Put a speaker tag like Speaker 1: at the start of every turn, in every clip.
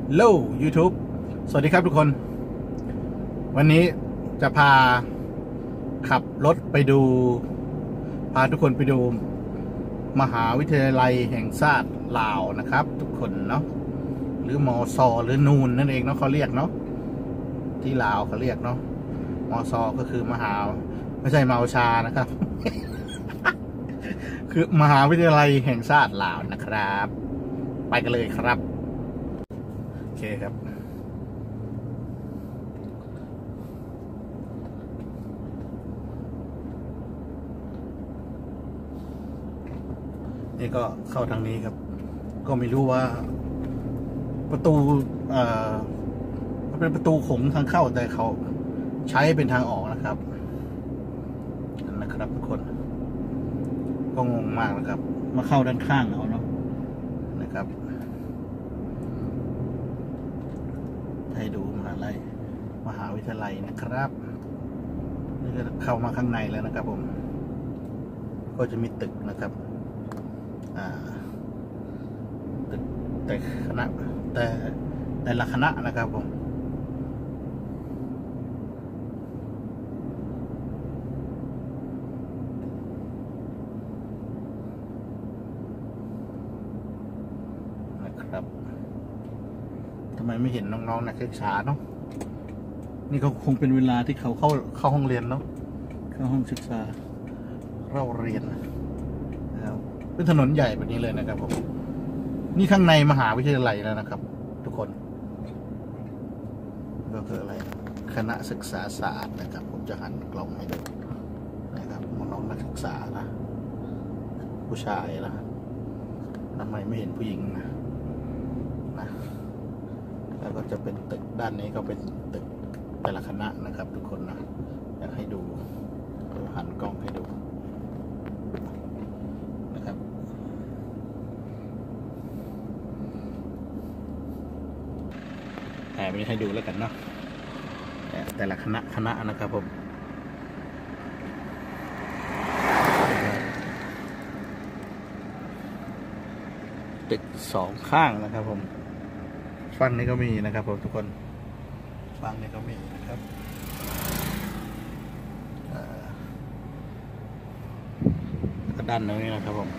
Speaker 1: โล YouTube สวัสดีครับทุกคนวันนี้จะพาขับรถไปดูพาทุกคนไปดูมหาวิทยาลัยแห่งชาติลาวนะครับทุกคนเนาะหรือมอซอหรือนูนนั่นเองเนาะเขาเรียกเนาะที่ลาวเขาเรียกเนาะมอซอก็คือมหาไม่ใช่เมาชานะครับ คือมหาวิทยาลัยแห่งชาติลาวนะครับไปกันเลยครับโอเคครับนี่ก็เข้าทางนี้ครับก็ไม่รู้ว่าประตูมันเป็นประตูโขงทางเข้าแต่เขาใช้เป็นทางออกนะครับทุกคนก็งงมากนะครับมาเข้าด้านข้างเอาเนาะนะครับให้ดูมหาวิทยาลัยนะครับนี่ก็เข้ามาข้างในแล้วนะครับผมก็จะมีตึกนะครับตึกแต่คณะแต่ละคณะนะครับผมนะครับทำไมไม่เห็นน้องๆนักศึกษาเนาะนี่ก็คงเป็นเวลาที่เขาเข้าห้องเรียนเนาะเข้าห้องศึกษาเราเรียนนะครับเป็นถนนใหญ่แบบนี้เลยนะครับผมนี่ข้างในมหาวิทยาลัยแล้วนะครับทุกคนก็คืออะไรคณะศึกษาศาสตร์นะครับผมจะหันกล้องให้ดูนะครับน้องนักศึกษานะผู้ชายนะทำไมไม่เห็นผู้หญิงนะแล้วก็จะเป็นตึกด้านนี้ก็เป็นตึกแต่ละคณะนะครับทุกคนนะอยากให้ดูหันกล้องให้ดูนะครับไปให้ดูแล้วกันเนาะแต่ละคณะนะครับผมตึกสองข้างนะครับผมฝั่งนี้ก็มีนะครับผมทุกคนฝั่งนี้ก็มีนะครับด้านนี้นะครับผม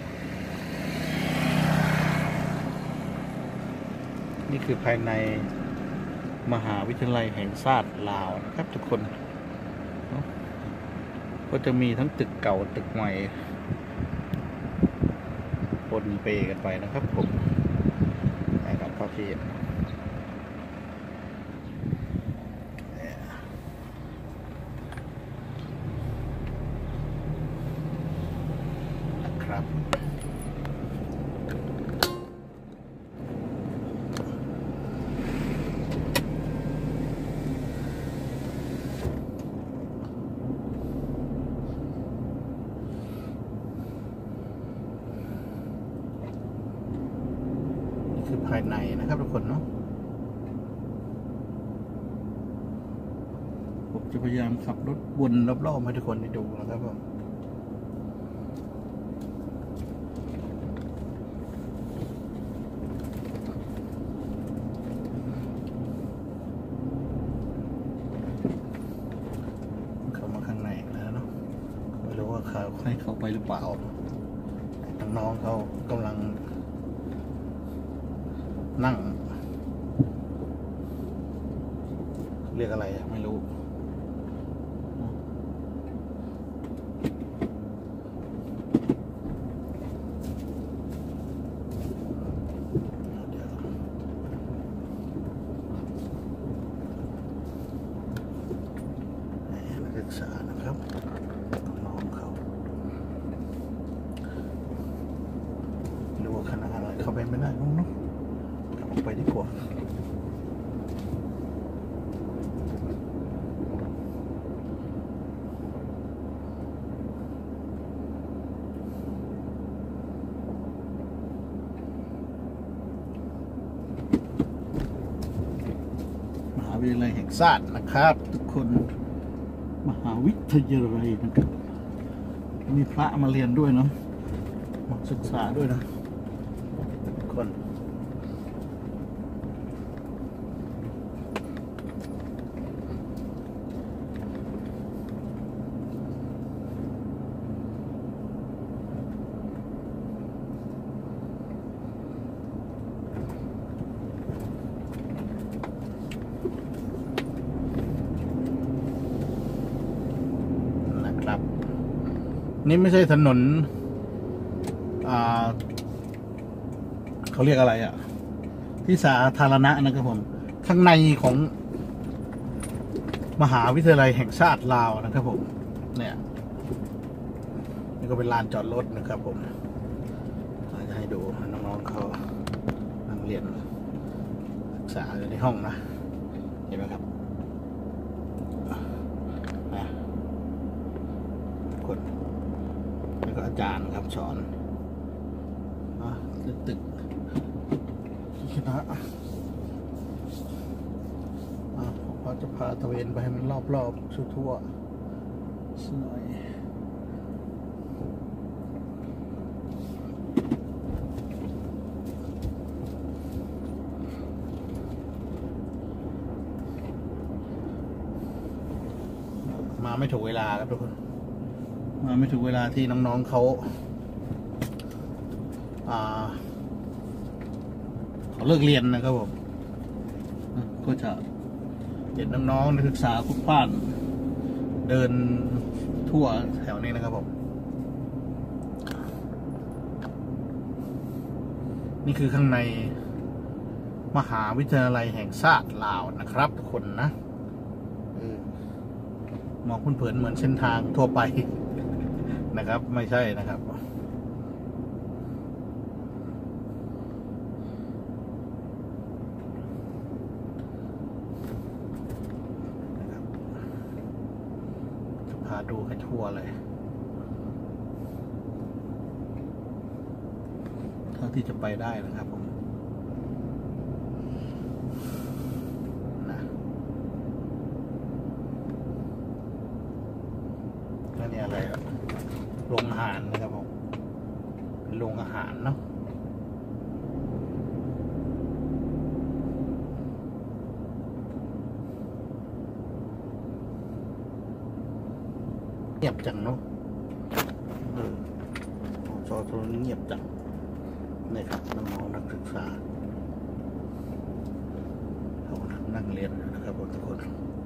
Speaker 1: นี่คือภายในมหาวิทยาลัยแห่งชาติลาวนะครับทุกคนก็จะมีทั้งตึกเก่าตึกใหม่ปนเปกันไปนะครับผมนะครับพระเพียรนะครับคือภายในนะครับทุกคนเนาะผมจะพยายามขับรถวนรอบๆให้ทุกคนได้ดูนะครับผมเข้ามาข้างในแล้วเนาะไม่รู้ว่าเขาให้เข้าไปหรือเปล่าน้องๆเขากำลังนั่งเรียกอะไรไม่รู้นักศึกษานะครับน้องเขาดูว่าคณะอะไรเข้าไปไม่ได้น้องเนาะไปดีกว่ามหาวิทยาลัยแห่งชาตินะครับทุกคนมหาวิทยาลัยนะครับมีพระมาเรียนด้วยเนาะมาศึกษาด้วยนะทุกคนนี่ไม่ใช่ถนนเขาเรียกอะไรอ่ะที่สาธารณะนะครับผมข้างในของมหาวิทยาลัยแห่งชาติลาวนะครับผมเนี่ยนี่ก็เป็นลานจอดรถนะครับผมจะให้ดูน้องๆเขานั่งเรียนศึกษาอยู่ในห้องนะเห็นไหมครับคนแล้วก็อาจารย์ครับสอนตึกคณะผมก็จะพาตะเวนไปให้มันรอบๆทั่วๆสักหน่อยมาไม่ถูกเวลาครับทุกคนมาไม่ถูกเวลาที่น้องๆเขาเลิกเรียนนะครับผมก็จะเห็นน้องๆนักศึกษาพลุกพล่านเดินทั่วแถวนี้นะครับผมนี่คือข้างในมหาวิทยาลัยแห่งชาติลาวนะครับทุกคนนะมองเผินๆเหมือนเส้นทางทั่วไปนะครับไม่ใช่นะครับพาดูให้ทั่วเลยเท่าที่จะไปได้นะครับผมนี่อะไรโรงอาหารนะครับผมเป็นโรงอาหารเนาะเงียบจังเนาะจอตรงนี้เงียบจังนี่ครับน้องๆนักศึกษาเขานั่งเรียนนะครับทุกคน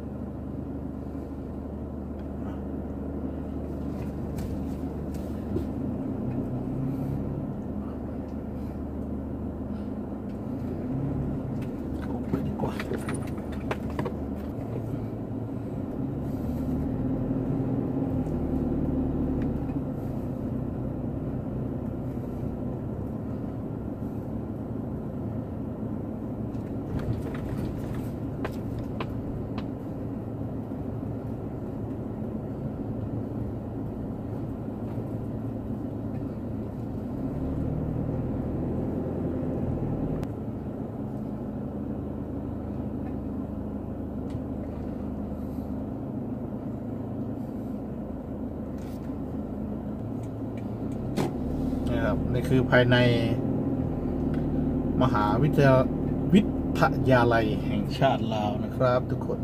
Speaker 1: นี่คือภายในมหาวิทยาลัยแห่งชาติลาวนะครับทุกคน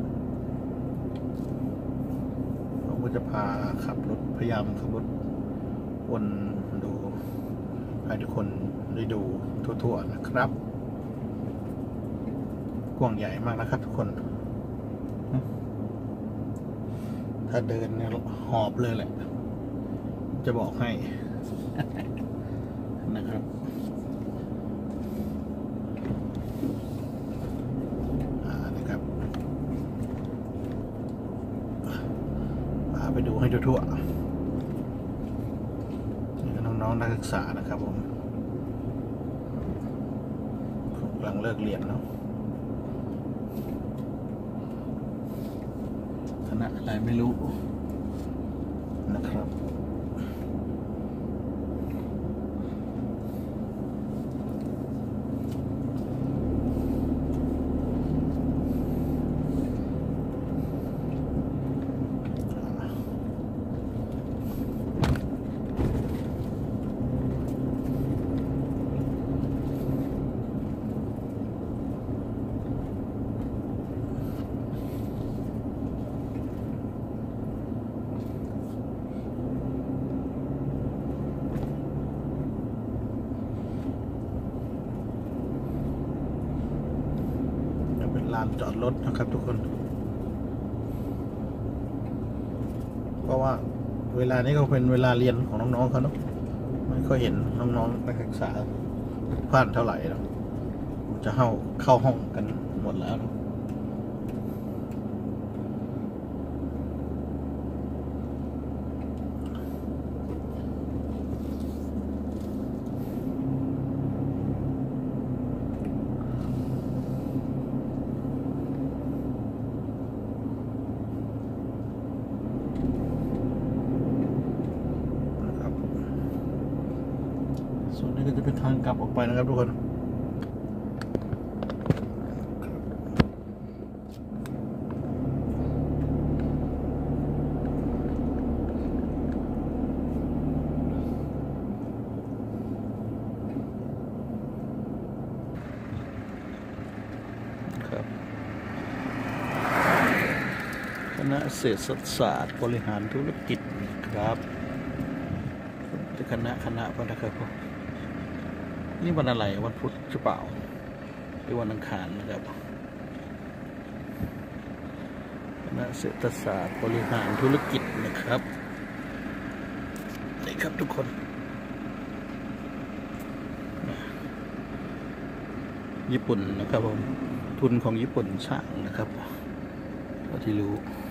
Speaker 1: ผมก็จะพาขับรถพยายามขับรถวนดูให้ทุกคนได้ดูทั่วๆนะครับกว้างใหญ่มากนะครับทุกคนถ้าเดินเนี่ยหอบเลยแหละจะบอกให้นะครับนะครับพาไปดูให้ทั่วๆนี่ก็น้องๆนักศึกษานะครับผมกำลังเลิกเรียนเนาะคณะอะไรไม่รู้นะครับลานจอดรถนะครับทุกคนเพราะว่าเวลานี้ก็เป็นเวลาเรียนของน้องๆเขาเนาะไม่ค่อยเห็นน้องๆนักศึกษาผ่านเท่าไหร่แล้วจะเข้าห้องกันหมดแล้วเนาะส่วนนี้ก็จะเป็นทางกลับออกไปนะครับทุกคนคณะเศรษฐศาสตร์บริหารธุรกิจครับคณะพนะครับผมนี่วันอะไรวันพุธหรือเปล่าหรือวันอังคารนะครับคณะเศรษฐศาสตร์บริหารธุรกิจนะครับนี่ครับทุกคนญี่ปุ่นนะครับผมทุนของญี่ปุ่นสร้างนะครับเท่าที่รู้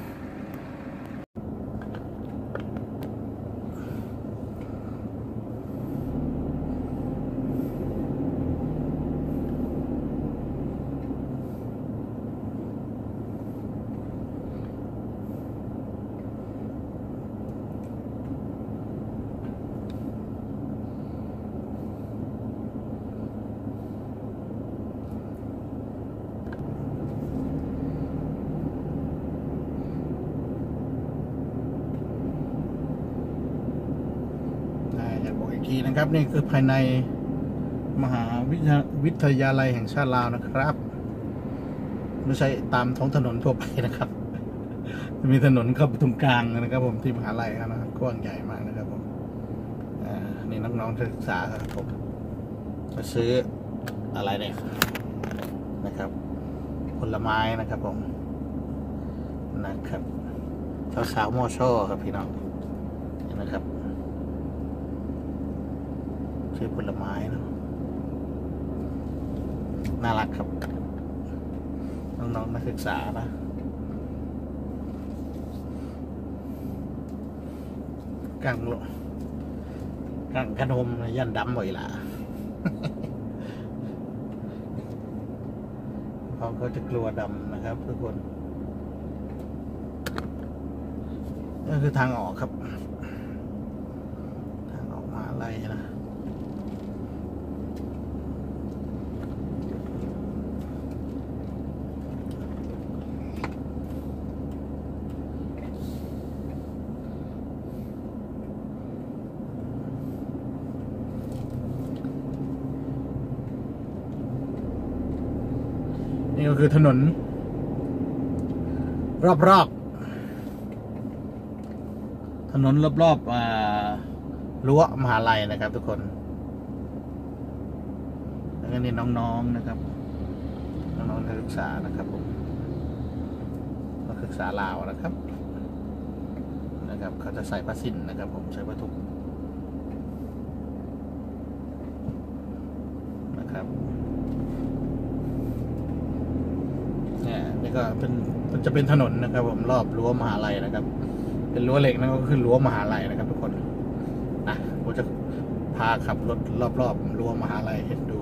Speaker 1: ทีนะครับนี่คือภายในมหาวิทยาลัยแห่งชาติลาวนะครับไม่ใช่ตามท้องถนนทั่วไปนะครับมีถนนเข้าไปตรงกลางนะครับผมที่มหาลัยนะครับกว้างใหญ่มากนะครับผมนี่น้องๆนักศึกษาครับผมมาซื้ออะไรเนี่ยนะครับผลไม้นะครับผมนะครับสาวๆมอช่อครับพี่น้องนะครับซื้อผลไม้เนาะน่ารักครับน้องๆนักศึกษานะกังขนมยันดำบ่อยละเขาก็จะกลัวดำนะครับทุกคนนี่คือทางออกครับทางออกมาอะไรนะนี่ก็คือถนนรอบถนนรอบรั้วมหาลัยนะครับทุกคนแล้วก็นี่น้องๆนะครับน้องๆนักศึกษานะครับผมนักศึกษาลาวนะครับเขาจะใส่ผ้าสิ้นนะครับผมใส่ผ้าถุงนะครับนี่ก็มันจะเป็นถนนนะครับผมรอบรั้วมหาลัยนะครับเป็นรั้วเหล็กนั่นก็คือรั้วมหาลัยนะครับทุกคนนะผมจะพาขับรถรอบรั้วมหาลัยให้ดู